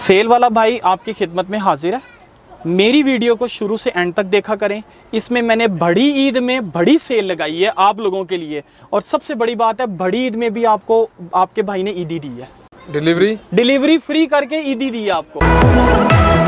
Cell वाला भाई आपकी खिदमत में हाजिर है। मेरी वीडियो को शुरू से एंड तक देखा करें। इसमें मैंने बड़ी ईद में बड़ी सेल लगाई है आप लोगों के लिए, और सबसे बड़ी बात है बड़ी ईद में भी आपको आपके भाई ने ईदी दी है। डिलीवरी फ्री करके ईदी दी है आपको।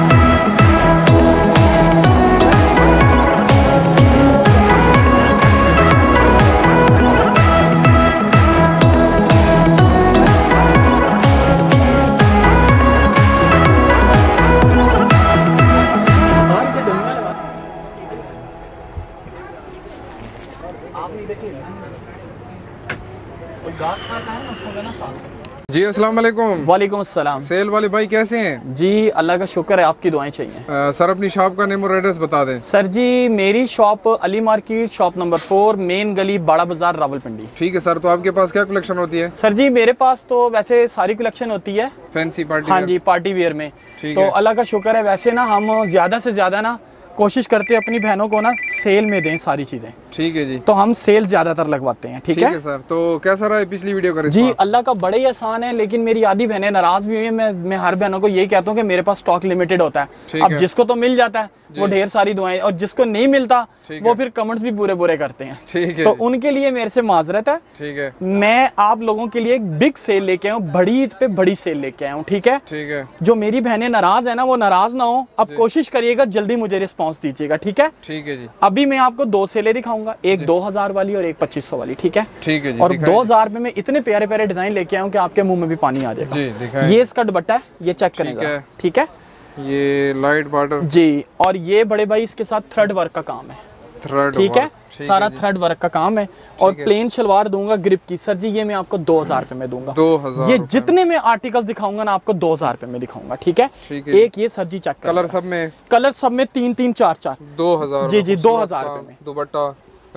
जी अस्सलाम वालेकुम। वालेकुम अस्सलाम। सेल वाले भाई कैसे हैं? जी अल्लाह का शुक्र है, आपकी दुआएं चाहिए। सर अपनी शॉप का नेम और एड्रेस बता दें। सर जी मेरी shop Ali market, shop number 4, main गली, बड़ा बाजार, रावलपिंडी। ठीक है सर, तो आपके पास क्या कलेक्शन होती है? सर जी मेरे पास तो वैसे सारी कलेक्शन होती है फैंसी पार्टी। हाँ जी, पार्टी वेयर में। तो अल्लाह का शुक्र है, वैसे ना हम ज्यादा से ज्यादा ना कोशिश करते हैं अपनी बहनों को ना सेल में दें सारी चीजें। ठीक है जी। तो हम सेल ज्यादातर लगवाते हैं। ठीक है सर। तो कैसा रहा है पिछली वीडियो का? जी अल्लाह का बड़े ही आसान है, लेकिन मेरी आधी बहनें नाराज भी हुई हैं। मैं हर बहनों को यही कहता हूँ कि मेरे पास स्टॉक लिमिटेड होता है। अब जिसको तो मिल जाता है वो ढेर सारी दुआएं, और जिसको नहीं मिलता वो फिर कमेंट्स भी बुरे बुरे करते हैं। ठीक है। तो उनके लिए मेरे से माजरत है। ठीक है। मैं आप लोगों के लिए एक बिग सेल लेके आया हूँ, बड़ी ईद पे बड़ी सेल लेके आया हूँ। ठीक है। ठीक है। जो मेरी बहनें नाराज है ना वो नाराज ना हो। अब कोशिश करिएगा जल्दी मुझे रिस्पॉन्स दीजिएगा। ठीक है। ठीक है जी। अभी मैं आपको 2 सेलें दिखाऊंगा, एक 2000 वाली और एक 2500 वाली। ठीक है। ठीक है जी। और 2000 में मैं इतने प्यारे प्यारे डिजाइन लेके आया हूँ कि आपके मुंह में भी पानी आ जाएगा। जी दिखाएं। ये इसका दुपट्टा है, ये चेक करेंगे। ठीक है। ये लाइट बॉर्डर जी, और ये बड़े भाई इसके साथ थ्रेड वर्क का काम है। ठीक है। सारा थ्रेड वर्क का काम है। और प्लेन शलवार दूंगा ग्रिप की। सर जी ये मैं आपको 2000 रुपए में दूंगा। 2000। ये जितने में आर्टिकल्स दिखाऊंगा ना आपको 2000 रुपए में दिखाऊंगा। ठीक है। एक ये सर जी चेक कलर सब में 3-3 4-4 2000। जी जी 2000 रुपए में दुपट्टा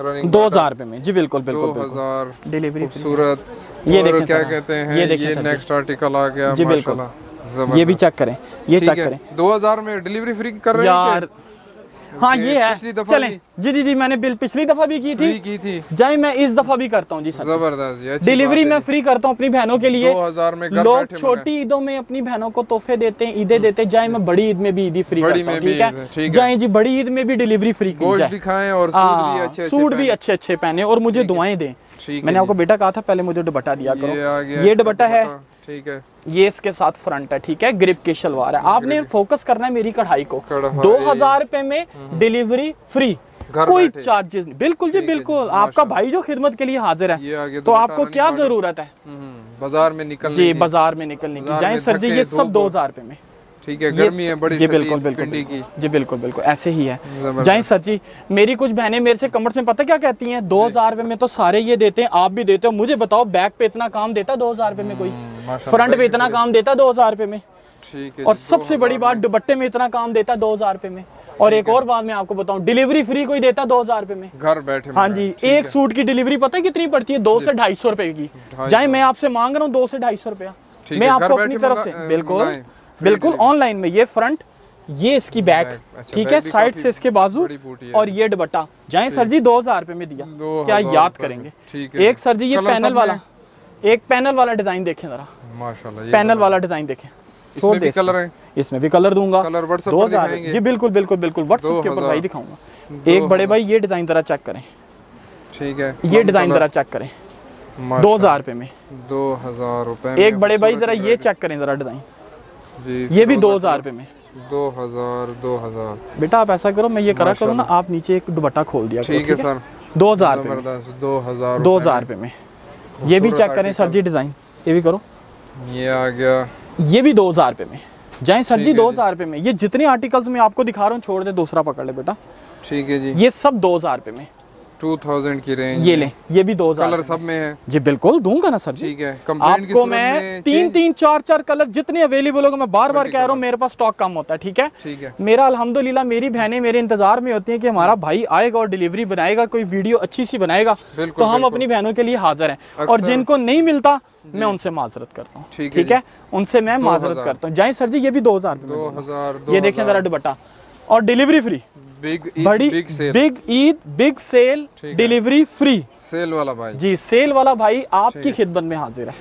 2000 रुपए में। जी बिल्कुल बिल्कुल 2000 डिलीवरी खूबसूरत। ये देखें क्या कहते हैं, ये नेक्स्ट आर्टिकल आ गया। जी बिल्कुल, ये भी चेक करें, ये चेक करें। 2000 में डिलीवरी फ्री कर रहे हैं यार। हाँ ये है। चलें जी जी जी मैंने बिल पिछली दफा भी की थी जाए, मैं इस दफा भी करता हूँ जी सर। जबरदस्त। डिलीवरी मैं फ्री करता हूँ अपनी बहनों के लिए। 2000 में लोग छोटी ईदों में अपनी बहनों को तोहफे देते हैं, ईदें देते हैं। जाए मैं बड़ी ईद में भी ईदी फ्री करता हूँ। ठीक है। जाए जी बड़ी ईद में भी डिलीवरी फ्री की जाए, और सूट भी अच्छे अच्छे पहने और मुझे दुआएं दें। मैंने आपको बेटा कहा था पहले मुझे दुपट्टा दिया करो। ये दुपट्टा है। ठीक है। ये इसके साथ फ्रंट है। ठीक है। ग्रिप की शलवार है। आपने फोकस करना है मेरी कढ़ाई को। 2000 रुपए में डिलीवरी फ्री, कोई चार्जेस नहीं। बिल्कुल जी बिल्कुल। आपका भाई जो खिदमत के लिए हाजिर है, तो आपको क्या जरूरत है बाजार में निकलने जी, बाजार में निकलने की। जाए सर जी ये सब 2000 रुपए में। ठीक है। गर्मी है बड़ी। जी बिल्कुल बिल्कुल जी बिल्कुल बिल्कुल ऐसे ही है। जाए सर जी मेरी कुछ बहनें मेरे से कमेंट्स में पता क्या कहती हैं, 2000 रुपए में तो सारे ये देते हैं, आप भी देते हो। मुझे बताओ बैक पे इतना काम देता 2000 रुपए में कोई? फ्रंट पे इतना काम देता 2000 रुपए में? ठीक है। और सबसे बड़ी बात दुपट्टे में इतना काम देता 2000 रुपए में। और एक और बात मैं आपको बताऊं, डिलीवरी फ्री कोई देता 2000 रुपए में घर बैठे? हाँ जी। एक सूट की डिलीवरी पता है कितनी पड़ती है? 200 से 250 रुपए की। जाए मैं आपसे मांग रहा हूँ 200 से 250 रुपया। मैं आपको अपनी तरफ से बिल्कुल बिल्कुल ऑनलाइन में। ये फ्रंट, ये इसकी बैक। ठीक है। साइड से इसके बाजू, और ये दुपट्टा। जाए सर जी 2000 रुपए में दिया, क्या याद करेंगे? एक सर जी ये पैनल वाला, एक पैनल वाला डिजाइन देखें जरा। माशाल्लाह पैनल वाला डिजाइन देखें। इसमें भी कलर है? इसमें भी कलर दूंगा। 2000 जी बिल्कुल बिल्कुल बिल्कुल व्हाट्सएप के ऊपर भाई दिखाऊंगा। एक बड़े भाई ये डिजाइन जरा चेक करें। ठीक है। ये डिजाइन जरा चेक करें 2000 रुपए में। 2000 रुपए। एक बड़े भाई जरा ये चेक करें जरा डिजाइन, ये भी 2000 रुपए में। 2000 बेटा आप ऐसा करो, मैं ये करा करूँ ना, आप नीचे एक दुपट्टा खोल दिया। ठीक है सर। 2000 रुपए में। ये भी चेक करें सर जी डिजाइन, ये भी करो। ये आ गया, ये भी 2000 रुपए में। जाए सर जी 2000 रुपए में। ये जितने आर्टिकल्स मैं आपको दिखा रहा हूँ छोड़ दे, दूसरा पकड़ ले बेटा। ठीक है जी। ये सब 2000 रुपए में। 2000 की रेंज। ये ले, ये भी 2000। कलर सब में है जी बिल्कुल दूंगा ना सर जी। ठीक है। आपको मैं 3-3 4-4 कलर जितने अवेलेबल होगा, मैं बार बार कह रहा हूँ मेरे पास स्टॉक कम होता है। ठीक है। ठीक है। मेरा अल्हम्दुलिल्लाह मेरी बहनें मेरे इंतजार में होती हैं कि हमारा भाई आएगा और डिलीवरी बनाएगा, कोई वीडियो अच्छी सी बनाएगा, तो हम अपनी बहनों के लिए हाजिर हैं। और जिनको नहीं मिलता मैं उनसे माजरत करता हूँ। ठीक है। उनसे मैं माजरत करता हूँ। जाए सर जी ये भी 2000 रुपए। ये देखें जरा दुपट्टा, और डिलीवरी फ्री। बड़ी big Eid big sale, delivery free. Sale वाला भाई जी, सेल वाला भाई आपकी खिदमत में हाजिर है।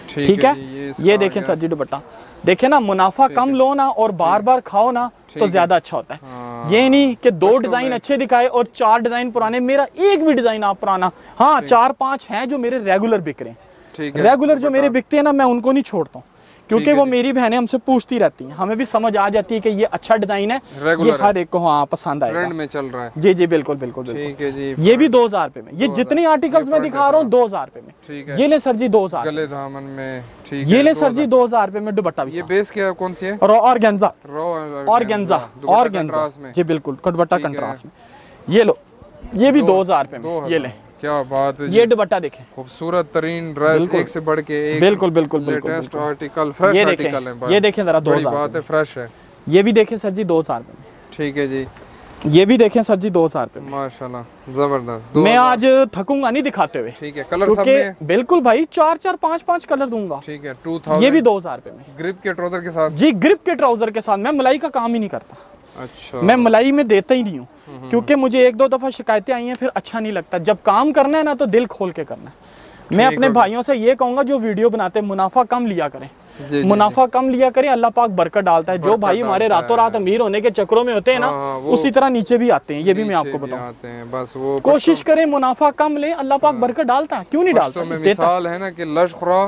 ठीक है। ये देखें सर जी दुपट्टा, देखें ना, मुनाफा कम लो ना और बार बार खाओ ना तो ज्यादा अच्छा होता है। ये नहीं कि 2 डिजाइन अच्छे दिखाए और 4 डिजाइन पुराने, मेरा एक भी डिजाइन आप पुराना, हाँ 4-5 हैं जो मेरे रेगुलर बिक रहे हैं। रेगुलर जो मेरे बिकते हैं ना, मैं उनको नहीं छोड़ता हूँ, क्योंकि वो मेरी बहनें हमसे पूछती रहती हैं, हमें भी समझ आ जाती है कि ये अच्छा डिजाइन है, ये हर एक को हाँ पसंद आएगा, ट्रेंड में चल रहा है। जी जी बिल्कुल बिल्कुल ठीक है जी। ये भी 2000 रुपए में, ये जितनी आर्टिकल्स मैं दिखा रहा हूँ 2000 रुपए में। ठीक है। ये ले सर जी 2000 गले दामन में। ठीक है। ये ले सर जी 2000 रुपए में दुपट्टा भी। ये बेस क्या कौन सी है? Raw organza. ऑर्गेन्जा में जी बिल्कुल, दुपट्टा कंट्रास्ट में। ये लो, ये भी 2000 रुपए में। ये ले, क्या बात है। ये दुपट्टा देखें, खूबसूरत तरीन ड्रेस, एक से बढ़ के एक। बिल्कुल बिल्कुल लेटेस्ट आर्टिकल, फ्रेश आर्टिकल है। ये देखें जरा, 2000 बात है, फ्रेश है। ये भी देखें सर जी 2000 रुपए में। ठीक है जी। ये भी देखें सर जी 2000 रुपए में। माशाल्लाह जबरदस्त। मैं आज थकूंगा नहीं दिखाते हुए। ठीक है। कलर सब में बिल्कुल भाई, 4-4 5-5 कलर दूंगा। ठीक है। 2000। ये भी 2000 रुपए में, ग्रिप के ट्राउजर के साथ। जी ग्रिप के ट्राउजर के साथ। मैं मलाई का काम ही नहीं करता। अच्छा। मैं मलाई में देता ही नहीं हूँ, क्योंकि मुझे 1-2 दफा शिकायतें आई हैं, फिर अच्छा नहीं लगता। जब काम करना है ना तो दिल खोल के करना है। मैं अपने भाइयों से ये कहूंगा, जो वीडियो बनाते हैं मुनाफा कम लिया करें, मुनाफा कम लिया करें, अल्लाह पाक बरकत डालता है। जो भाई हमारे रातों रात अमीर होने के चक्करों में होते हैं ना, उसी तरह नीचे भी आते हैं। ये भी मैं आपको बताऊं, बस वो कोशिश करें मुनाफा कम ले, अल्लाह पाक बरकत डालता है। क्यों नहीं डालता? मिसाल है ना कि लश खुरा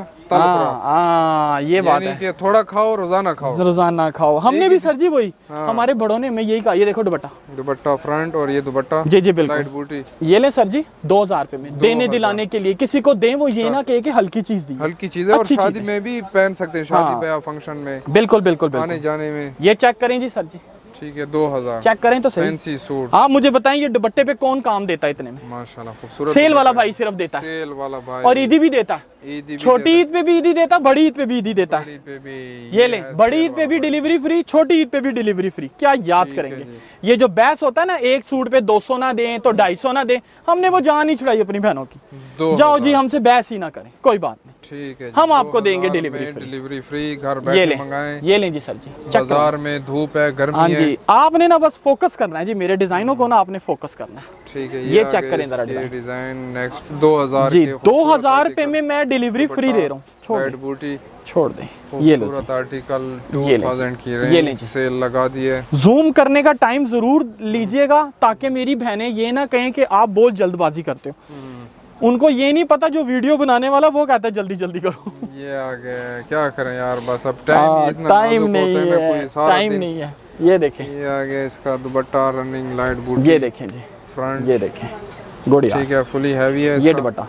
ये बात है कि थोड़ा खाओ, रोजाना खाओ, रोजाना खाओ। हमने भी सर जी वही, हमारे बड़ों ने मैं यही कहा। ये देखो दुपट्टा फ्रंट, और ये दुपट्टा जी जी बिल्कुल बूटी। ये ले सर जी 2000 रुपए में, देने दिलाने के लिए किसी को दें, वो ये ना कहे कि हल्की चीज दी। हल्की चीज है, और शादी में भी पहन सकते हैं, शादी पे, फंक्शन में। बिल्कुल बिल्कुल आने जाने में। ये चेक करें जी सर जी। ठीक है। 2000 चेक करें तो सही। Fancy suit. हाँ मुझे बताएं, ये दुपट्टे पे कौन काम देता है इतने में? माशाल्लाह खूबसूरत। सेल वाला भाई सिर्फ देता है, सेल वाला भाई, और ईदी भी देता है। छोटी ईद पे भी ईदी देता, बड़ी ईद पे भी ईदी देता है। ये ले, बड़ी ईद पे भी डिलीवरी फ्री, छोटी ईद पे भी डिलीवरी फ्री। क्या याद करेंगे? ये जो बहस होता है ना, एक सूट पे 200 ना दें तो 250 ना दें, हमने वो जान ही छुड़ाई अपनी बहनों की। जाओ जी, हमसे बहस ही ना करें, कोई बात नहीं। ठीक है। हम आपको देंगे डिलीवरी फ्री, घर बैठे मंगाएं। ये लें जी सर जी। बाजार में धूप है, गर्मी है। आपने ना बस फोकस करना है जी, मेरे डिजाइनों को ना आपने फोकस करना है। ठीक है। ये चेक करें जरा डिजाइन। नेक्स्ट 2000 जी, 2000 रुपए में मैं डिलीवरी फ्री दे रहा हूँ। छोड़ दें। ये लो आर्टिकल 2000 की रेंज, सेल लगा दी है। जूम करने का टाइम जरूर लीजिएगा, ताकि मेरी बहनें ये ना कहें कि आप बहुत जल्दबाजी करते हो। उनको ये नहीं पता, जो वीडियो बनाने वाला वो कहता है जल्दी जल्दी करो। ये आ गया, क्या करें यार, बस अब टाइम नहीं है। ये देखें, ये आ गया इसका दुपट्टा, रनिंग लाइट बूटी। ये देखें जी फ्रंट, ये देखें गुड़िया। ठीक है। फुली हैवी है ये दुपट्टा।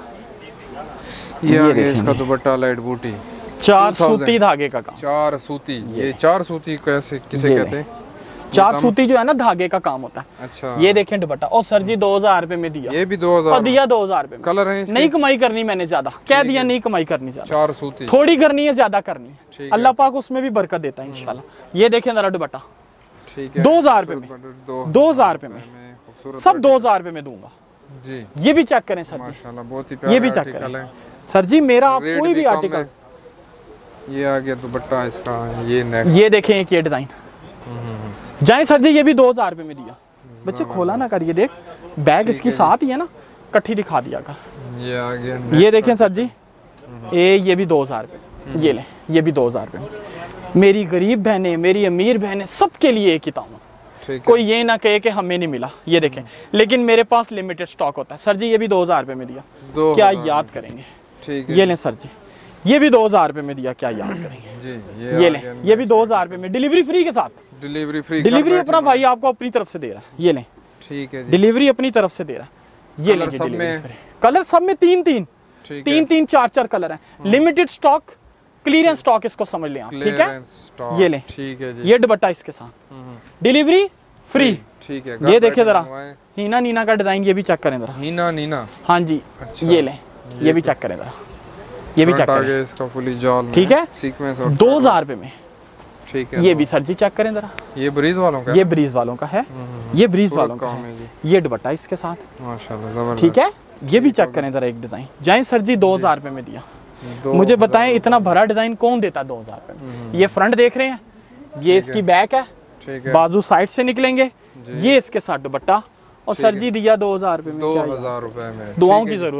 ये आ गया इसका दुपट्टा, लाइट बूटी, 4 सूती धागे का काम। 4 सूती। ये 4 सूती कैसे किसे कहते हैं? 4 सूती जो है ना, धागे का काम होता है। अच्छा। ये देखें दुपट्टा, और सर जी 2000 रुपए में दिया। ये भी 2000 और दिया 2000 रुपए में। कलर है इसके? नहीं कमाई करनी मैंने ज्यादा, कह दिया नहीं कमाई करनी ज्यादा। 4 सूती, थोड़ी करनी है, ज्यादा करनी है। अल्लाह पाक उसमें भी बरकत देता है इंशाल्लाह। ये देखें जरा दुपट्टा, ठीक है। 2000 रुपए में, 2000 रुपए में, सब 2000 रुपए में दूंगा जी। ये भी चेक करें सर जी, माशाल्लाह बहुत ही प्यारा। ये भी चेक करें सर जी। मेरा आप कोई भी आर्टिकल। ये आ गया दुपट्टा इसका। ये नेक्स्ट, ये देखें एक ये डिजाइन। जाए सर जी, ये भी 2000 रुपए में दिया। बच्चे खोला ना कर, ये देख बैग इसकी साथ ही है ना, कट्ठी दिखा दिया कर। ये आ गया, ये देखें सर जी, ये भी 2000 रुपए। ये ले, ये भी 2000 रुपए। मेरी गरीब बहनें, मेरी अमीर बहनें, सबके लिए एक ही दाम। कोई ये ना कहे कि हमें नहीं मिला। ये देखें, लेकिन मेरे पास लिमिटेड स्टॉक होता है सर जी। ये भी 2000 रुपए में दिया, क्या याद करेंगे? ठीक है। ये लें सर जी, ये भी 2000 रुपए में दिया, क्या याद करेंगे जी? ये लें, ये भी 2000 रुपए में, डिलीवरी फ्री के साथ। डिलीवरी फ्री, डिलीवरी अपना भाई आपको अपनी तरफ से दे रहा है। ये लें, ठीक है। डिलीवरी अपनी तरफ से दे रहा है। ये लें, कलर सब में 3-3, 3-3, 4-4 कलर हैं। लिमिटेड स्टॉक, क्लियरेंस स्टॉक, इसको समझ लें आप। ठीक है। ये लें, ठीक है जी। ये दुपट्टा इसके साथ, डिलीवरी फ्री। ठीक है। ये देखिए जरा, हीना नीना का डिजाइन, ये भी चेक करें जरा। हीना नीना, हाँ जी। ये लें, ये भी चेक करें जरा, ये भी चेक करें इसका फुली जाल। ठीक है। सीक्वेंस 2000 रुपए में। ठीक है। ये भी सर जी चेक करें जरा। ये ब्रीज वालों का, ये ब्रीज वालों का है, ये ब्रीज वालों का है। ये दुपट्टा इसके साथ, माशाल्लाह जबरदस्त। ठीक है। ये भी चेक करें जरा एक डिजाइन। जाए सर जी 2000 रुपए में दिया। मुझे बताएं, इतना भरा डिजाइन कौन देता 2000 रुपए में? ये फ्रंट देख रहे हैं, ये इसकी बैक है, बाजू साइड से निकलेंगे। ये इसके साथ दुपट्टा, और सर जी दिया 2000 रुपए में। 2000 रुपए में, दुआओं की जरूरत है।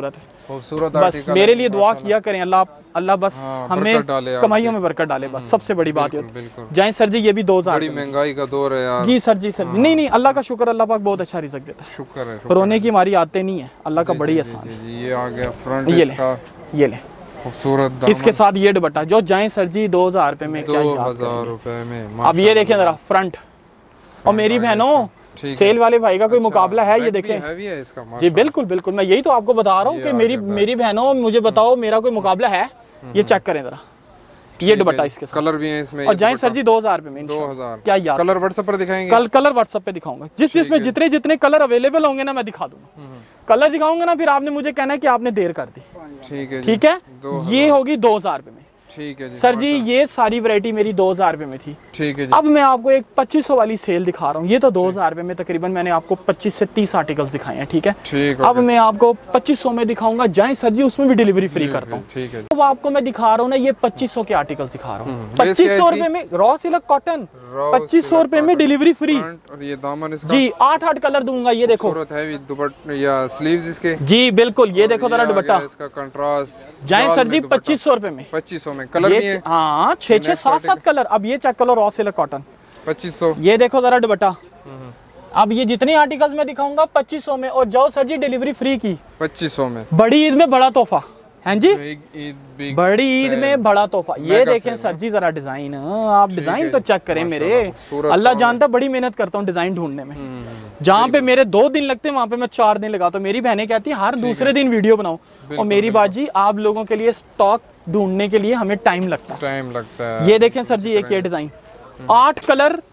खूबसूरत बस आर्टिकल मेरे है, लिए दुआ किया करें, अल्लाह बस हमें बरकत डाले आपकी। कमाइयों में बरकत डाले, बस सबसे बड़ी बात है। बिल्कुल जाएं सर जी, ये भी 2000 बड़ी महंगाई का दौर है यार। जी सर जी सर, नहीं नहीं, अल्लाह का शुक्र, अल्लाह पाक बहुत अच्छा रिज़्क देता है, शुक्र है रोने की हमारी आते नहीं है, अल्लाह का बड़ी आसान। जी। ये आ गया फ्रंट ये ले, इसका ये ले, खूबसूरत दामन, इसके साथ ये दुपट्टा जो जाएं सर जी 2000 रुपए में, क्या याद 2000 रुपए में। अब ये देखें जरा फ्रंट, और मेरी बहनों सेल वाले भाई का कोई मुकाबला है, ये देखें हैवी है इसका जी। बिल्कुल बिल्कुल, मैं यही तो आपको बता रहा हूँ कि मेरी बहनों मुझे बताओ मेरा कोई मुकाबला है। ये चेक करें जरा, ये दुपट्टा इसके साथ, कलर भी है इसमें। और जाएं सर जी 2000 रुपए में, 2000 क्या यार। कलर व्हाट्सएप पर दिखाएंगे, कलर व्हाट्सएप पे दिखाऊंगा, जिसमें जितने कलर अवेलेबल होंगे ना मैं दिखा दूंगा। कलर दिखाऊंगा ना, फिर आपने मुझे कहना है कि आपने देर कर दी। ठीक है ठीक है, ये होगी 2000 रुपए में। ठीक है जी सर जी, ये सारी वैरायटी मेरी 2000 रुपए में थी। ठीक है जी। अब मैं आपको एक 2500 वाली सेल दिखा रहा हूँ। ये तो 2000 रुपए में तकरीबन मैंने आपको 25 से 30 आर्टिकल्स दिखाए हैं। ठीक है, ठीक। अब मैं आपको 2500 में दिखाऊंगा, जाएं सर जी, उसमें भी डिलीवरी फ्री करता हूँ। ठीक है, तो आपको मैं दिखा रहा हूँ ना, ये 2500 के आर्टिकल्स दिखा रहा हूँ, 2500 रुपए में रॉ सिल्क कॉटन, 2500 रुपए में डिलीवरी फ्री। और ये दामन इसका जी 8 कलर दूंगा, ये देखो हैवी दुपट्टा या स्लीव्स इसके। जी बिल्कुल, ये देखो जरा दुपट्टा, इसका कंट्रास्ट। जाएं सर जी 2500 रुपए में, 2500 में कलर भी है। हाँ 6 7 कलर। अब ये चेक करो, रॉ सिल्क कॉटन 2500। ये देखो जरा दुपट्टा। अब ये जितने आर्टिकल्स मैं दिखाऊंगा 2500 में, और जाओ सर जी डिलीवरी फ्री की 2500 में। बड़ी ईद में बड़ा तोहफा है जी, बिग बड़ी ईद में बड़ा तोहफा। ये देखें सर जी जरा डिजाइन, आप डिजाइन तो चेक करें मेरे, अल्लाह जानता बड़ी मेहनत करता हूँ डिजाइन ढूंढने में। जहाँ पे मेरे 2 दिन लगते हैं वहाँ पे मैं 4 दिन लगाता हूँ। मेरी बहनें कहती है हर दूसरे दिन वीडियो बनाओ, और मेरी बाजी आप लोगों के लिए स्टॉक ढूंढने के लिए हमें टाइम लगता है। ये देखें सर जी, एक ये डिजाइन 8 कलर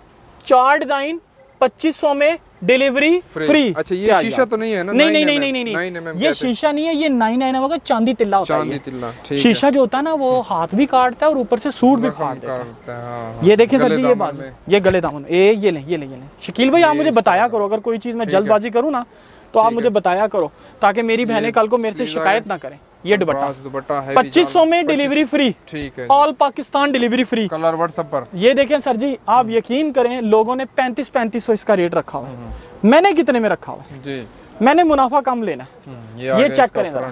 4 डिजाइन 2500 में डिलीवरी फ्री। अच्छा ये शीशा तो नहीं है ना? नहीं, ये शीशा नहीं है, ये 9mm होगा, चांदी तिल्ला होता है। चांदी तिल्ला, ठीक है। शीशा जो होता है ना, वो हाथ भी काटता है और ऊपर से सूट भी फाड़ देता है। ये देखें सर जी, ये बात, ये गले दामन, ये ले। शकील भाई, आप मुझे बताया करो, अगर कोई चीज मैं जल्दबाजी करूँ ना तो आप मुझे बताया करो, ताकि मेरी बहनें कल को मेरे से शिकायत ना करें। ये दुपट्टा 2500 में डिलीवरी फ्री, ठीक है, all Pakistan delivery free. Colour WhatsApp पर। ये देखें सर जी, आप यकीन करें, लोगों ने 3500 इसका रेट रखा हुआ है, मैंने कितने में रखा हुआ है जी? मैंने मुनाफा कम लेना। ये चेक करें जरा,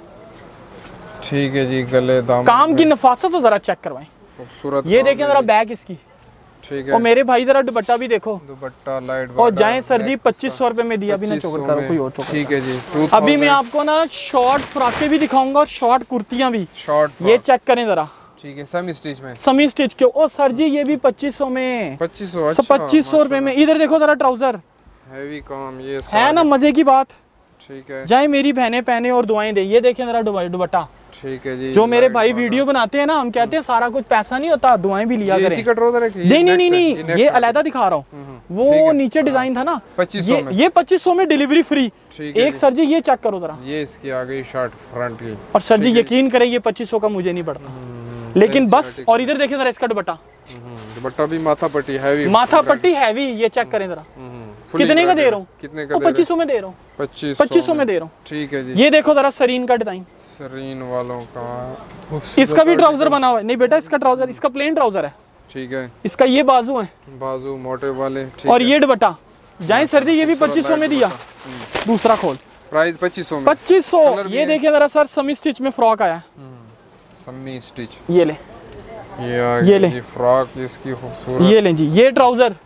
ठीक है जी। गले दामन काम की नफासत तो जरा चेक करवाएं, खूबसूरत। ये देखें जरा बैक इसकी, ठीक है। और मेरे भाई जरा दुपट्टा भी देखो, दुपट्टा लाइट। और जाएं सर जी 2500 रुपए में दिया, भी ना चोकर करो कोई और चोकर। ठीक है जी। अभी मैं आपको ना शॉर्ट फ्रॉकें भी दिखाऊंगा, और शॉर्ट कुर्तियां भी। ये चेक करें जरा, ठीक है, सेमी स्टिच में। सेमी स्टिच के। ओ सर जी, ये भी 2500 में, 2500 रुपए में। इधर देखो जरा ट्राउजर, हैवी काम ये है ना, मजे की बात। ठीक है, जाए मेरी बहनें पहने और दुआएं दे। ये देखें जरा दुपट्टा, ठीक है जी। जो मेरे भाई वीडियो बनाते हैं ना, हम कहते हैं सारा कुछ पैसा नहीं होता, दुआएं भी लिया करें। नहीं, ये अलहदा दिखा रहा हूँ, वो नीचे डिजाइन था ना 2500 में। ये 2500 में डिलीवरी फ्री। एक सर जी ये चेक करो जरा, ये इसकी आ गई शर्ट फ्रंट की। और सर जी यकीन करें, ये 2500 का मुझे नहीं पड़ता, लेकिन बस। और इधर देखें जरा इसका दुपट्टा, दुपट्टा भी माथा पट्टी हैवी, माथा पट्टी हैवी। ये चेक करें जरा, कितने का दे रहा हूँ? कितने का? 2500 में दे रहा हूँ, 2500 में दे रहा हूँ। ठीक है जी। ये देखो जरा सरीन का डिजाइन, सरीन वालों का। इसका भी ट्राउजर बना हुआ है। नहीं बेटा, इसका ट्राउजर, इसका प्लेन ट्राउजर है। ठीक है, इसका ये बाजू है, बाजू मोटे वाले। और ये दुपट्टा जाए सर जी, ये भी 2500 में दिया। दूसरा खोल, प्राइस 2500 में। 2500। ये देखिए जरा सर, सेमी स्टिच में फ्रॉक आया, सेमी स्टिच। ये ले, ये ले फ्रॉक इसकी खूबसूरत। ये ले जी, ये ट्राउजर,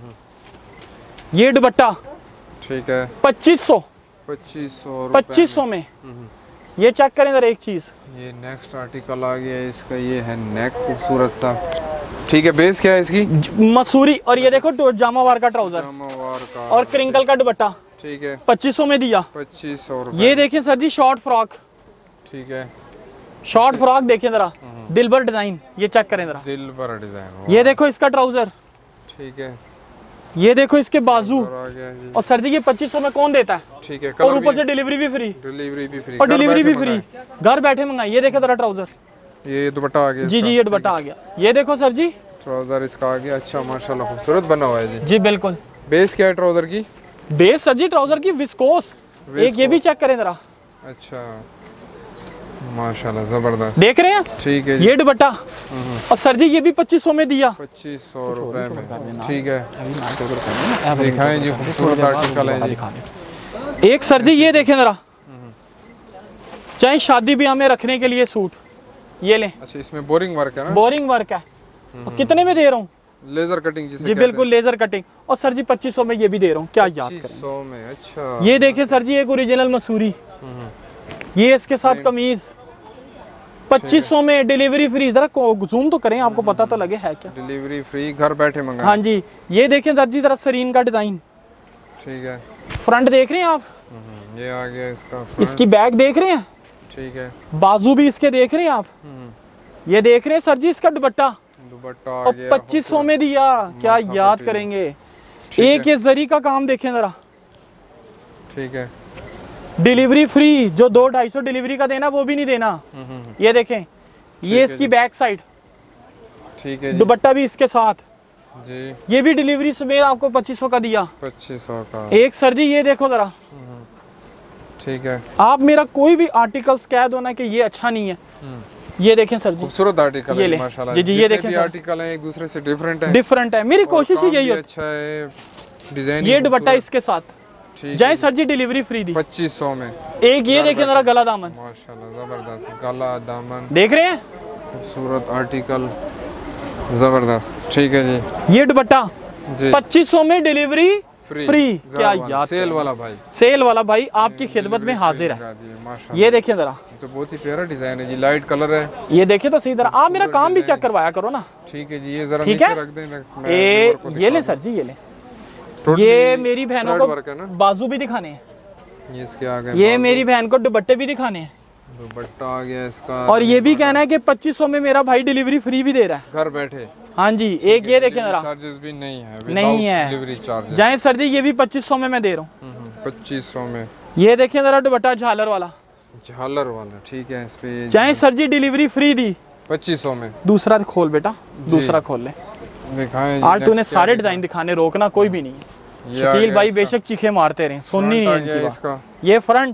ये दुपट्टा, ठीक है, 2500 में। ये चेक करें जरा एक चीज, ये नेक्स्ट आर्टिकल आ गया इसका, ये है नेक खूबसूरत सा। ठीक है, बेस क्या है इसकी? मसूरी। और ये देखो जामावार का ट्राउजर, और क्रिंकल का दुपट्टा। ठीक है, 2500 में दिया। 2500। ये देखें सर जी, शॉर्ट फ्रॉक। ठीक है, शॉर्ट फ्रॉक देखें जरा, दिलबर डिजाइन। ये चेक करें जरा, दिलबर डिजाइन। ये देखो इसका ट्राउजर। ठीक है, ये देखो इसके बाजू। और सर जी ये 2500 में कौन देता है? ठीक है, और ऊपर से डिलीवरी भी फ्री। और डिलीवरी भी फ्री, घर बैठे मंगाए। ये देखो जरा ट्राउजर, ये दुपट्टा आ गया। जी, ये दुपट्टा आ गया। ये देखो सर जी, ट्राउजर इसका आ गया। अच्छा, माशाल्लाह खूबसूरत बना हुआ है जी। जी बिल्कुल। बेस क्या है ट्राउजर की? बेस सर जी ट्राउजर की विस्कोस। एक ये भी चेक करें जरा। अच्छा, माशाल्लाह जबरदस्त, देख रहे हैं? ठीक है, ये दुपट्टा। और सर जी ये भी 2500 में दिया। 2500 रुपए में। ठीक है, दिखाएं जी, खूबसूरत आर्टिकल है जी। एक सर जी ये देखें जरा, चाहे शादी ब्याह में रखने के लिए सूट, ये लें। अच्छा, इसमें बोरिंग वर्क है ना? बोरिंग वर्क है। और कितने में दे रहा हूँ? लेजर कटिंग जिसे जी बिल्कुल लेजर कटिंग। और सर जी 2500 में ये भी दे रहा हूँ, क्या याद करें। 2500 में। अच्छा, ये देखिए सर जी, एक ओरिजिनल मसूरी, ये इसके साथ कमीज 2500 में, डिलीवरी फ्री। जरा जूम तो करें, आपको पता तो लगे है क्या। डिलीवरी फ्री, घर बैठे मंगा। हाँ जी, ये देखें सर जी, जरा सरीन का डिजाइन। ठीक है, फ्रंट देख रहे हैं आप, ये आ गया इसका फ्रंट। इसकी बैक देख रहे हैं, ठीक है, बाजू भी इसके देख रहे हैं आप, ये देख रहे हैं सर जी इसका दुपट्टा। दुपट्टा आ और गया 2500 में दिया, क्या याद करेंगे। एक ये जरी का काम देखें जरा, ठीक है, डिलीवरी फ्री। जो 200-250 डिलीवरी का देना वो भी नहीं देना। ये देखें, ये इसकी बैक साइड, ठीक है, दुपट्टा भी इसके साथ जी। ये भी डिलीवरी समेत आपको 2500 का दिया। 2500 का। एक सर जी ये देखो जरा, ठीक है, आप मेरा कोई भी आर्टिकल्स कह दो ना कि ये अच्छा नहीं है, ये देखें सर जी, खूबसूरत आर्टिकल ये है ले। माशाल्लाह। जी जी, ये देखें भी आर्टिकल है एक दूसरे से डिफरेंट है, डिफरेंट है। मेरी कोशिश ही यही होती अच्छा है, डिजाइन। ये दुपट्टा इसके साथ, ठीक जाए सर जी डिलीवरी फ्री दी। 2500 में। एक ये देखें जरा, गला दामन माशाल्लाह जबरदस्त, गला दामन देख रहे हैं, खूबसूरत आर्टिकल, जबरदस्त। ठीक है जी, ये दुपट्टा जी 2500 में डिलीवरी फ्री। क्या याद, सेल वाला भाई, सेल वाला भाई आपकी खिदमत में हाजिर है। ये देखें जरा, तो बहुत ही प्यारा डिजाइन है जी, लाइट कलर है। ये देखें तो सही तरह, आप मेरा काम भी चेक करवाया करो ना। ठीक है जी, ये जरा ठीक नीचे है, रख दें। ये ले सर जी, ये ले। ये मेरी बहनों को बाजू भी दिखाने हैं, ये इसके आगे ये मेरी बहन को दुपट्टे भी दिखाने हैं, दुपट्टा आ गया इसका। और ये भी कहना है कि 2500 में मेरा भाई डिलीवरी फ्री भी दे रहा है घर बैठे। हाँ जी, एक ये देखें जरा, चार्जेस भी नहीं है, नहीं है डिलीवरी चार्जेस। जाए सर जी, ये भी 2500 में मैं दे रहा हूँ। 2500 में। ये देखें जरा दुपट्टा झालर वाला, झालर वाला, ठीक है, इस पे जाए सर जी डिलीवरी फ्री दी 2500 में। दूसरा खोल बेटा, दूसरा खोल ले, दिखाएं। आज तूने सारे डिजाइन दिखाने, रोकना कोई भी नहीं है। शकील भाई बेशक चीखे मारते रहे, सुननी नहीं है इनकी बात। ये फ्रंट,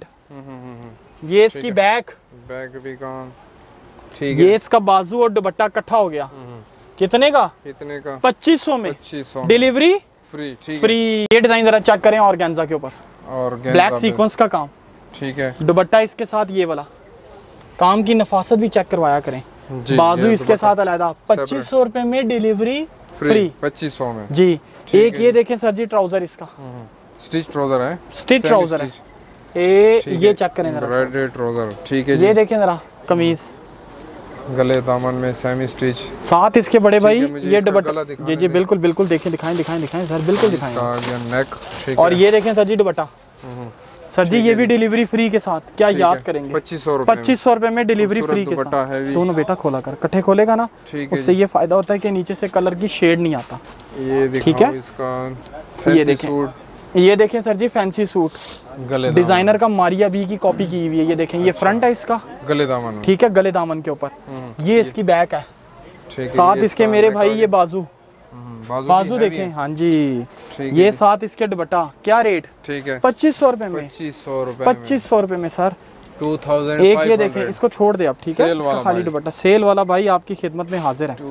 ये इसकी बैक, बैक भी काम, ठीक है। ये इसका बाजू और दुपट्टा इकट्ठा हो गया। कितने का? कितने का? 2500 में, 2500 डिलीवरी फ्री। ठीक फ्री। ये डिजाइन जरा चेक करें, ऑर्गेन्जा के ऊपर, और ब्लैक सीक्वेंस का काम, ठीक है। दुपट्टा इसके साथ ये वाला, काम की नफासत भी चेक करवाया करें। बाजू इसके साथ अलग, 2500 रुपए में डिलीवरी फ्री। 2500 में जी। एक ये देखें सर जी, ट्राउजर इसका स्टिच ट्राउजर है, स्टिच ट्राउजर है। ये चेक करें जरा, ब्राइडेड ट्राउजर, ठीक है। ये देखें जरा, कमीज गले दामन में सेमी स्टिच, साथ इसके बड़े भाई ये दुपट्टा। जी जी बिल्कुल बिल्कुल, देखें, दिखाएं सर, बिल्कुल दिखाएं। नेक, ठीक और ये देखें सर जी दुपट्टा, सर जी ये भी डिलीवरी फ्री के साथ, क्या याद करेंगे। 2500 रुपए में डिलीवरी फ्री के साथ। दोनों बेटा खोला कर, इकट्ठे खोलेगा ना, उससे ये फायदा होता है कि नीचे से कलर की शेड नहीं आता। ये ठीक है, ये देखें, ये देखें सर जी, फैंसी सूट, गले डिजाइनर का मारिया बी की कॉपी की हुई है। ये देखें, ये फ्रंट है इसका, गले दामन, ठीक है, गले दामन के ऊपर। ये इसकी बैक है, साथ इसके मेरे भाई ये बाजू, बाजू देखें। हाँ जी, ये साथ इसके दुपट्टा। क्या रेट? ठीक है, 2500 रुपए में। 2500 रुपए में सर। 2500। एक ये देखें, इसको छोड़ दे आप, ठीक है, इसका खाली दुपट्टा। सेल वाला भाई आपकी खिदमत में हाजिर है।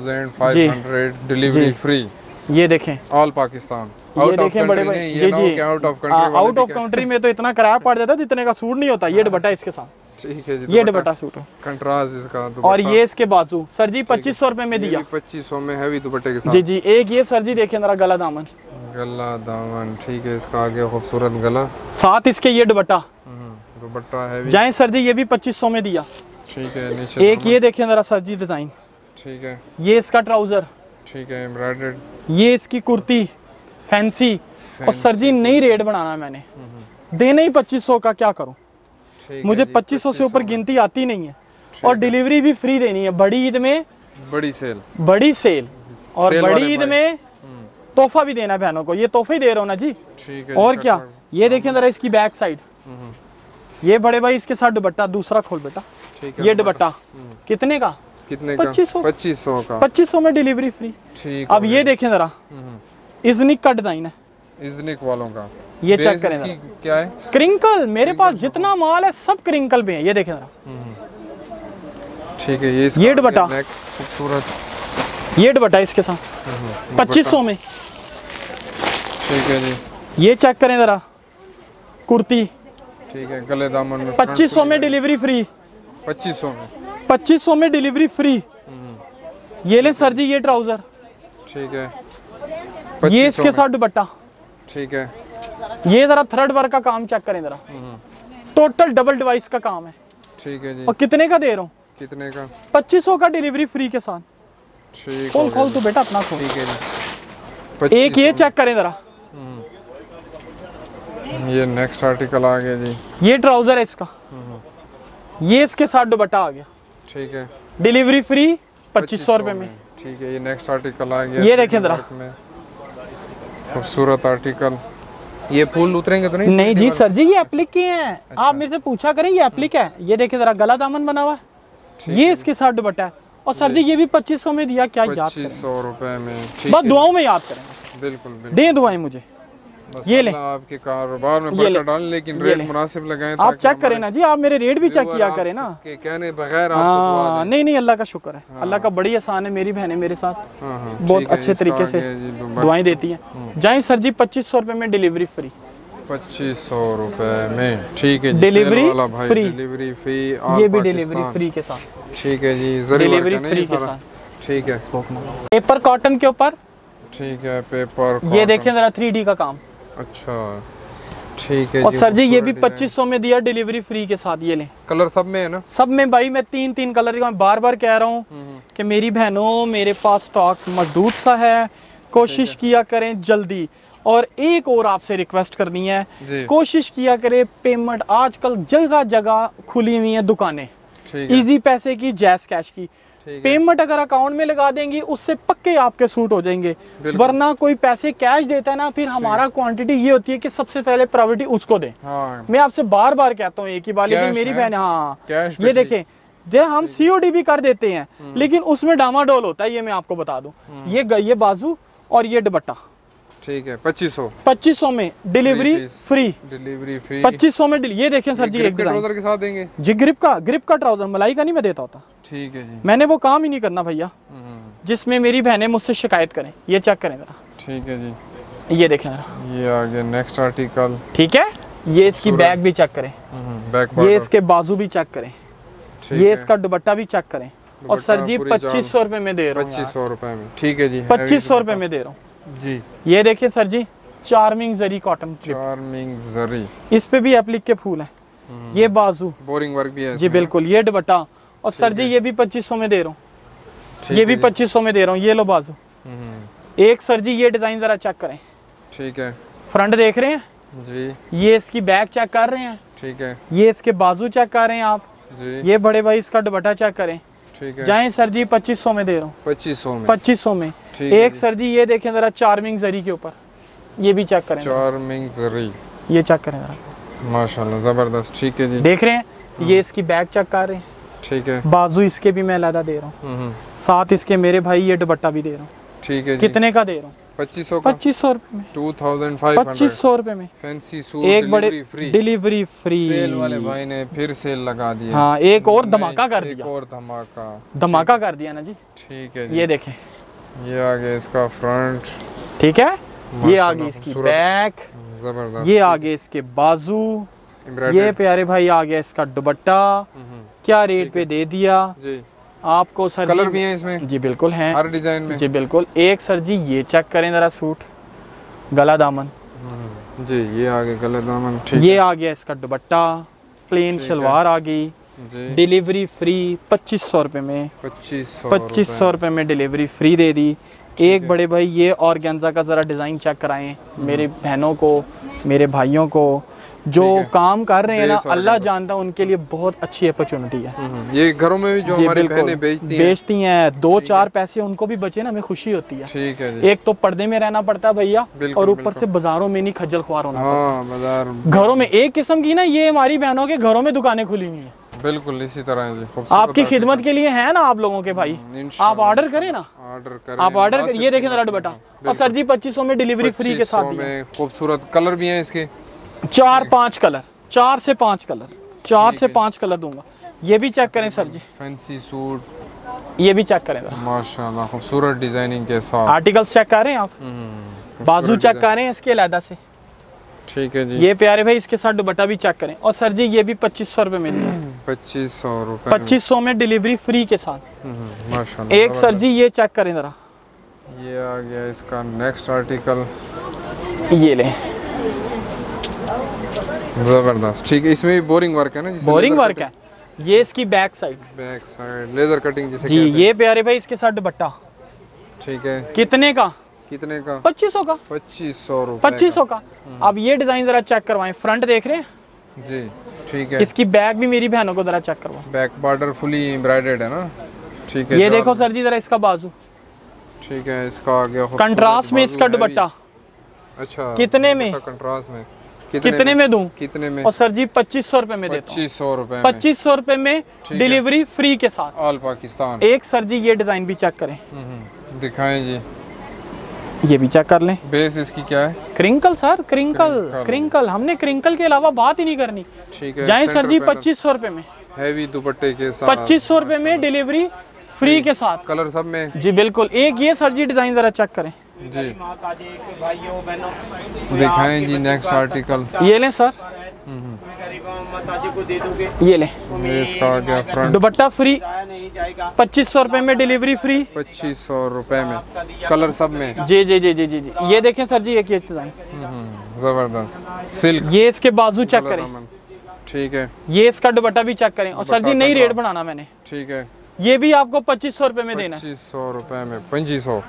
2500 डिलीवरी फ्री। ये देखें, ऑल पाकिस्तान। ये देखें बड़े भाई, जी जी, आउट ऑफ कंट्री में तो इतना किराया पड़ जाता है जितने का सूट नहीं होता। ये दुपट्टा इसके साथ, ठीक है जी, ये दुपट्टा सूट है, कंट्रास्ट इसका दुपट्टा। और ये इसके बाजू सर जी 2500 रुपए में दिया। 2500 में हैवी दुपट्टे के साथ। जी जी। एक ये सर जी देखें जरा, गला दामन, गला दामन, ठीक है, इसका आगे खूबसूरत गला, साथ इसके ये दुपट्टा, दुपट्टा हैवी। जाए सर जी, ये भी 2500 में दिया। ठीक है, नीचे एक ये देखें जरा सर जी डिजाइन, ठीक है, ये इसका ट्राउजर, ठीक है, एम्ब्रॉयडर्ड, ये इसकी कुर्ती फैंसी। और सर जी नई रेट बनाना है मैंने, देना ही 2500 का, क्या करूं, मुझे 2500 से ऊपर गिनती आती नहीं है। और डिलीवरी भी फ्री देनी है। बड़ी ईद में बड़ी सेल, और बड़ी ईद में तोहफा भी देना है बहनों को। ये तोहफे ही दे रहा हूँ ना जी, ठीक है। और क्या, ये देखें जरा इसकी बैक साइड, ये बड़े भाई इसके साथ दुपट्टा। दूसरा खोल बेटा, ये दुपट्टा कितने का? कितने का? 2500 का। 2500 में डिलीवरी फ्री। ठीक। अब ये देखें जरा, इजनिक का डिजाइन है, इजनिक वालों का। ये चेक करें जरा, क्या है? क्रिंकल। मेरे पास जितना माल है सब क्रिंकल पे है। ये देखें जरा, ठीक है। ये दुपट्टा खूबसूरत, ये दुपट्टा इसके साथ 2500 में, ठीक है जी। ये चेक करें जरा, कुर्ती ठीक है, गले दामन में 2500 में डिलीवरी फ्री, 2500 में, 2500 में डिलीवरी फ्री। ये ले सर जी ये ट्राउजर, ठीक है, ये इसके साथ दुपट्टा, ठीक है। ये जरा थ्रेड वर्क का काम चेक करें जरा, टोटल डबल डिवाइस का काम है, ठीक है जी। और कितने का दे रहा हूँ? कितने का? 2500 का डिलीवरी फ्री के साथ। ठीक, खोल खोल तो बेटा अपना खोल। ठीक है जी। एक ये चेक करें जरा, ये नेक्स्ट आर्टिकल आ गया जी, ये ट्राउजर है इसका, ये इसके साथ दुपट्टा आ गया, ठीक है, डिलीवरी फ्री 2500 रुपए में। ठीक है, ये नेक्स्ट आर्टिकल आ गया, ये देखें जरा, खूबसूरत आर्टिकल। ये फूल उतरेंगे तो नहीं? नहीं जी सर जी, ये एप्लिक के हैं। अच्छा। आप मेरे से पूछा करें, ये एप्लिक है। ये देखें जरा, गला दामन बना हुआ है, ये इसके साथ दुपट्टा है। और सर जी ये भी 2500 में दिया, क्या याद करें? 2500 रुपए में, बस दुआओं में याद करें। बिल्कुल बिल्कुल, दे दुआएं मुझे। ये ले, आपके कारोबार में बरकत डालें, लेकिन रेट मुनासिब लगाएं। आप चेक करें ना जी, आप मेरे रेट भी चेक किया करें ना, कहने बगैर आपको नहीं नहीं, अल्लाह का शुक्र है। अल्लाह का बड़ी आसान है, मेरी बहनें मेरे साथ बहुत अच्छे तरीके से दुआएं देती हैं। जाएं सर जी 2500 रुपए में डिलीवरी फ्री, 2500 रुपए में, ठीक है जी। डिलीवरी फ्री, डिलीवरी फ्री, ये भी डिलीवरी फ्री के साथ, ठीक है जी। डिलीवरी फ्री के साथ, ठीक है। पेपर कॉटन के ऊपर, ठीक है, पेपर ये देखें जरा 3D का काम। अच्छा, ठीक है। और सर जी ये भी 2500 में दिया, डिलीवरी फ्री के साथ। ये लें, कलर सब में है ना? सब में भाई, मैं 3 कलर का बार बार कह रहा हूँ कि मेरी बहनों, मेरे पास स्टॉक महदूद सा है, कोशिश किया करें जल्दी। और एक और आपसे रिक्वेस्ट करनी है, कोशिश किया करें पेमेंट, आजकल जगह जगह खुली हुई है दुकानें, इजी पैसे की, जैस कैश की। पेमेंट अगर अकाउंट में लगा देंगी, उससे पक्के आपके सूट हो जाएंगे। वरना कोई पैसे कैश देता है ना, फिर हमारा क्वांटिटी ये होती है कि सबसे पहले प्रायोरिटी उसको दें। मैं आपसे बार बार कहता हूँ एक ही बात, लेकिन मेरी बहन, हाँ ये देखें, जो हम COD भी कर देते हैं, लेकिन उसमें डामाडोल होता है, ये मैं आपको बता दूं। ये बाजू और ये दुपट्टा, ठीक है, 2500 में डिलीवरी फ्री, डिलीवरी फ्री 2500 में। ये देखें सर जी, एक ट्राउजर के साथ देंगे जी, ग्रिप का ट्राउजर, मलाई का नहीं मैं देता होता। ठीक है जी, मैंने वो काम ही नहीं करना भैया जिसमें मेरी बहनें मुझसे शिकायत करें। ये चेक करें जरा, ठीक है जी। ये देखें जरा, ये आगे नेक्स्ट आर्टिकल, ठीक है। ये इसकी बैक भी चेक करें, ये इसके बाजू भी चेक करें, ये इसका दुपट्टा भी चेक करें। और सर जी 2500 रुपए में दे रहा हूँ, 2500 रुपए में, ठीक है जी, 2500 रुपए में दे रहा हूँ जी। ये देखिए sir ji, charming zari cotton, charming zari, इस पे भी एप्लिक के फूल हैं। ये बाजू, बोरिंग वर्क भी है जी बिल्कुल। ये दुपट्टा, और सर जी ये भी 2500 में दे रहा हूँ, ये भी 2500 में दे रहा हूँ। ये लो बाजू, एक सर जी ये डिजाइन जरा चेक करें, ठीक है। फ्रंट देख रहे हैं जी, ये इसकी बैक चेक कर रहे हैं, ठीक है। ये इसके बाजू चेक कर रहे हैं आप जी। ये बड़े भाई इसका दुपट्टा चेक करें, ठीक है। जाएं सर जी 2500 में दे रहा हूँ, 2500 में। एक सर जी ये देखें जरा, चार्मिंग जरी के ऊपर, ये भी चेक करें, चार्मिंग जरी, ये चेक करें जरा, माशाल्लाह जबरदस्त, ठीक है जी। देख रहे हैं, ये इसकी बैक चेक कर रहे हैं, ठीक है। बाजू इसके भी मैं अलग दे रहा हूँ, साथ इसके मेरे भाई ये दुपट्टा भी दे रहा हूँ, ठीक है जी। कितने का दे रहा हूँ? 2500 रुपए में, 2500 रुपए में फैंसी सूट, एक बड़े डिलीवरी फ्री। सेल वाले भाई ने फिर सेल लगा दिया, हाँ एक और धमाका कर दिया, एक और धमाका कर दिया ना जी, ठीक है जी। ये देखें, ये आगे इसका फ्रंट, ठीक है, ये आगे इसकी बैक, जबरदस्त, ये आगे इसके बाजू, ये प्यारे भाई आ गया इसका दुपट्टा। क्या रेट पे दे दिया जी आपको सर? कलर भी है इसमें? जी बिल्कुल हैं, हर डिजाइन में जी बिल्कुल। एक सर जी ये चेक करें जरा, सूट गला दामन जी, ये आगे गला दामन, ये आ गया इसका दुपट्टा, प्लेन शलवार आ गई, डिलीवरी फ्री 2500 रुपए में, 2500 रुपए में डिलीवरी फ्री दे दी। एक बड़े भाई ये ऑर्गेन्जा का जरा डिजाइन चेक कराएं मेरे बहनों को, मेरे भाइयों को जो काम कर रहे हैं ना, अल्लाह जानता है उनके लिए बहुत अच्छी अपॉर्चुनिटी है। ये घरों में भी जो हमारी बहनें बेचती हैं, 2-4 पैसे उनको भी बचे ना, हमें खुशी होती है। ठीक है जी। एक तो पर्दे में रहना पड़ता है भैया, और ऊपर से बाजारों में नहीं खज्जल ख्वार होना पड़ता। घरों में एक किस्म की ना, ये हमारी बहनों के घरों में दुकानें खुली हुई है, बिल्कुल इसी तरह जी। आपकी खिदमत के लिए है ना आप लोगों के भाई, आप ऑर्डर करें ना, आप ऑर्डर करें। ये देखें जरा दुपट्टा, और सर जी 2500 में डिलीवरी फ्री के साथ में। खूबसूरत कलर भी हैं इसके, 4-5 कलर, 4 से 5 कलर, 4 से 5 कलर दूंगा। ये भी चेक करें सर जी, फैंसी सूट, ये भी चेक करें माशाल्लाह खूबसूरत डिजाइनिंग के साथ। आर्टिकल चेक कर रहे हैं आप, बाजू चेक कर रहे हैं इसके अलहदा से, ठीक है जी। ये प्यारे भाई इसके साथ दुपट्टा भी चेक करें। और सर जी ये भी 2500 रुपए में दिए, 2500 रुपए, 2500 में डिलीवरी फ्री के साथ। माशाल्लाह। एक सर जी ये चेक करें जरा, ये आ गया इसका नेक्स्ट आर्टिकल, ये ले, जबरदस्त। ठीक है, इसमें भी बोरिंग वर्क है ना? बोरिंग वर्क है। ये इसकी बैक साइड लेजर कटिंग जिसे जी। ये प्यारे भाई इसके साथ दुपट्टा, ठीक है। कितने का? 2500 का। 2500 रुपए, 2500 का। अब ये डिजाइन जरा चेक करवाएं, फ्रंट देख रहे हैं जी? ठीक है। इसकी बैक भी मेरी बहनों को जरा चेक करवाओ, बैक बॉर्डर फुली एम्ब्रॉयडर्ड है ना? ठीक है। ये देखो सर जी जरा इसका बाजू, ठीक है। इसका आ गया कंट्रास्ट में इसका दुपट्टा। अच्छा, कितने में? कंट्रास्ट में कितने में दूं? कितने में? और सर जी 2500 रुपए में देता हूं। 2500 रुपए, 2500 रुपए में डिलीवरी फ्री के साथ, ऑल पाकिस्तान। एक सर जी ये डिजाइन भी चेक करें, दिखाएं जी। ये भी चेक कर लें। बेस इसकी क्या है? Crinkle sir, crinkle. हमने क्रिंकल के अलावा बात ही नहीं करनी। ठीक है। जाए सर जी 2500 रुपए में, हैवी दुपट्टे के साथ 2500 रुपए में डिलीवरी फ्री के साथ। कलर सब में जी बिल्कुल। एक ये सर जी डिजाइन जरा चेक करें जी, दिखाएं जी नेक्स्ट आर्टिकल। ये लें सर, ये लें। ये इसका आ गया फ्रंट, दुपट्टा फ्री, 2500 रुपए में डिलीवरी फ्री, 2500 रुपए में, कलर सब में। जी जी जी जी जी जी। ये देखें सर जी एक ये डिजाइन, जबरदस्त सिल्क। ये इसके बाजू चेक करें, ठीक है। ये इसका दुपट्टा भी चेक करें। और सर जी नई रेट बनाना मैंने, ठीक है। ये भी आपको 2500 रुपए में देना है। 2500 रुपए में, 2500।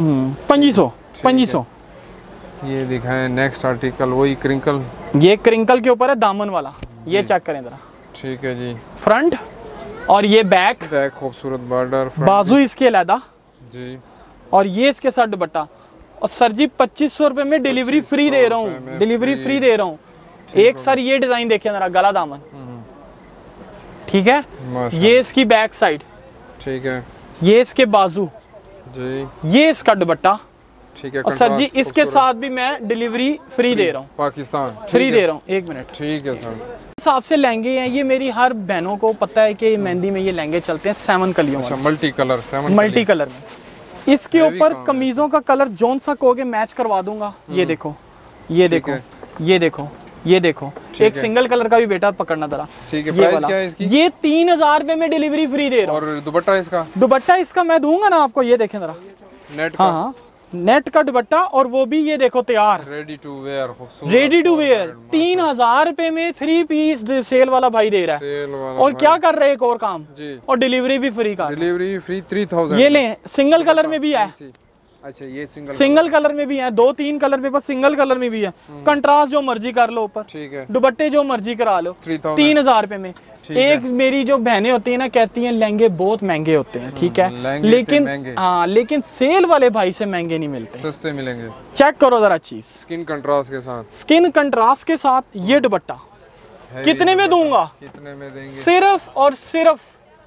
2500। ये दिखाएं नेक्स्ट आर्टिकल, वही क्रिंकल। ये क्रिंकल के ऊपर है दामन वाला, ये चेक करें जरा। ठीक है जी। फ्रंट और ये बैक खूबसूरत बॉर्डर, बाजू इसके अलग जी। और ये इसके साथ दुपट्टा। और सर जी 2500 रुपए में डिलीवरी फ्री दे रहा हूँ, डिलीवरी फ्री दे रहा हूँ। एक सर ये डिजाइन देखिए जरा, गला दामन, ठीक है। ये इसकी बैक साइड, ठीक है। ये इसके बाजू जी, ये इसका दुपट्टा, ठीक है। और सर जी इसके साथ भी मैं डिलीवरी फ्री दे रहा हूँ, पाकिस्तान फ्री दे रहा हूँ। एक मिनट, ठीक है सर। हिसाब से लहंगे हैं ये, मेरी हर बहनों को पता है कि मेहंदी में ये लहंगे चलते हैं 7 कलियों में, मल्टी कलर, 7 मल्टी कलर में। इसके ऊपर कमीजों का कलर जौन सा कहोगे मैच करवा दूंगा। ये देखो, ये देखो, ये देखो, ये देखो। एक सिंगल कलर का भी बेटा पकड़ना जरा। ठीक है। प्राइस क्या है इसकी? ये 3000 रुपए में डिलीवरी फ्री दे रहा हूँ। और दुपट्टा इसका? दुपट्टा इसका मैं दूंगा ना आपको, ये देखें जरा, नेट का? हाँ, नेट का दुपट्टा, और वो भी ये देखो तैयार, रेडी टू वेयर, खूबसूरत रेडी टू वेयर। 3000 रुपए में 3 पीस सेल वाला भाई दे रहा है। सेल वाला और क्या कर रहे हैं, एक और काम जी, और डिलीवरी भी फ्री का, डिलीवरी फ्री 3000। ये लें, सिंगल कलर में भी है। अच्छा, ये सिंगल कलर में भी है, 2-3 कलर में, बस सिंगल कलर में भी है। कंट्रास्ट जो मर्जी कर लो ऊपर, ठीक है। दुपट्टे जो मर्जी करा लो, 3000 रुपए में। एक मेरी जो बहनें होती है ना, कहती हैं लहंगे बहुत महंगे होते हैं, ठीक है, लेकिन हाँ, लेकिन सेल वाले भाई से महंगे नहीं मिलते, सस्ते मिलेंगे। चेक करो जरा चीज, स्किन कंट्रास्ट के साथ, स्किन कंट्रास्ट के साथ। ये दुपट्टा कितने में दूंगा? कितने में देंगे? सिर्फ और सिर्फ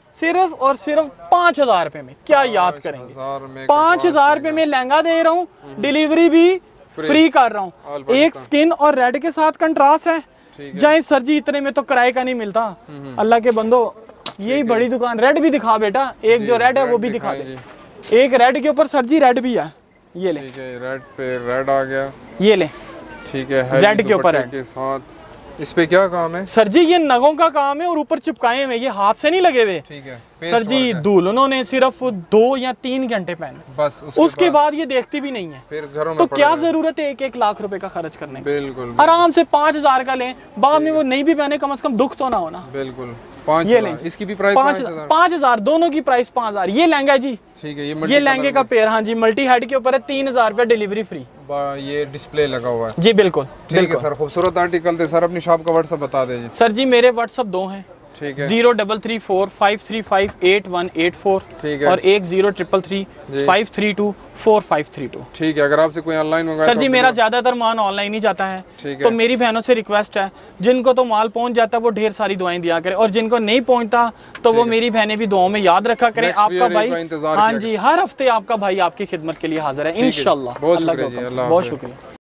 5000 रुपए में। क्या याद करेंगे, 5000 रुपए में लहंगा दे रहा हूँ, डिलीवरी भी फ्री कर रहा हूँ। एक स्किन और रेड के साथ कंट्रास्ट है। जाए सर जी इतने में तो किराए का नहीं मिलता। अल्लाह के बंदो, यही बड़ी दुकान। रेड भी दिखा बेटा, एक जो रेड है वो भी दिखा दे। एक रेड के ऊपर सर जी रेड भी है, ये ले। रेड पे रेड आ गया, ये ले। ठीक है। रेड के ऊपर के साथ इस पे क्या काम है? सर जी ये नगों का काम है और ऊपर चिपकाए हुए, ये हाथ से नहीं लगे हुए। ठीक है। सर जी दुल्हनों ने सिर्फ 2 या 3 घंटे पहने, बस उसके बाद ये देखती भी नहीं है। फिर घरों में तो क्या जरूरत है 1-1 लाख रुपए का खर्च करने की? बिल्कुल। आराम से 5000 का लें, बाद में वो नहीं भी पहने, कम से कम दुख तो ना होना। बिल्कुल। 5000 इसकी भी प्राइस? 5000 दोनों की प्राइस 5000। ये लहंगा जी, ठीक है। ये लहंगे का पेयर, हाँ जी, मल्टी हेड के ऊपर है, 3000 रुपए डिलीवरी फ्री। ये डिस्प्ले लगा हुआ है जी, बिल्कुल। ठीक है सर, खूबसूरत आर्टिकल थे सर। अपनी शॉप का व्हाट्सएप बता दीजिए। सर जी मेरे व्हाट्सएप 2 हैं, ठीक है। 0334535814, ठीक है, और 103335324532। ठीक है। अगर आपसे कोई ऑनलाइन मंगाए सर जी मेरा ज्यादातर माल ऑनलाइन ही जाता है, तो मेरी बहनों से रिक्वेस्ट है, जिनको तो माल पहुंच जाता है वो ढेर सारी दुआएं दिया करें, और जिनको नहीं पहुंचता तो वो मेरी बहनें भी दुआओं में याद रखा करें। आपका भाई, हाँ जी, हर हफ्ते आपका भाई आपकी खिदमत के लिए हाजिर है इंशाल्लाह। बहुत शुक्रिया।